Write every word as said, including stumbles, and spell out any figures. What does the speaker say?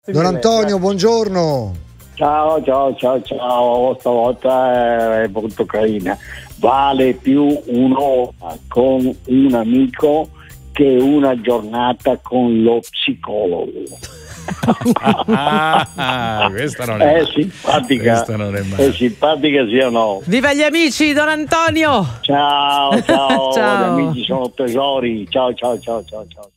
Don Antonio, buongiorno. Ciao, ciao, ciao, ciao. Stavolta è molto carina. Vale più un'ora con un amico che una giornata con lo psicologo. Ah, questa non è, è simpatica. Questa non è male. È simpatica, sì o no? Viva gli amici, Don Antonio! Ciao, ciao, Ciao. Gli amici sono tesori. Ciao, ciao, ciao, ciao, ciao.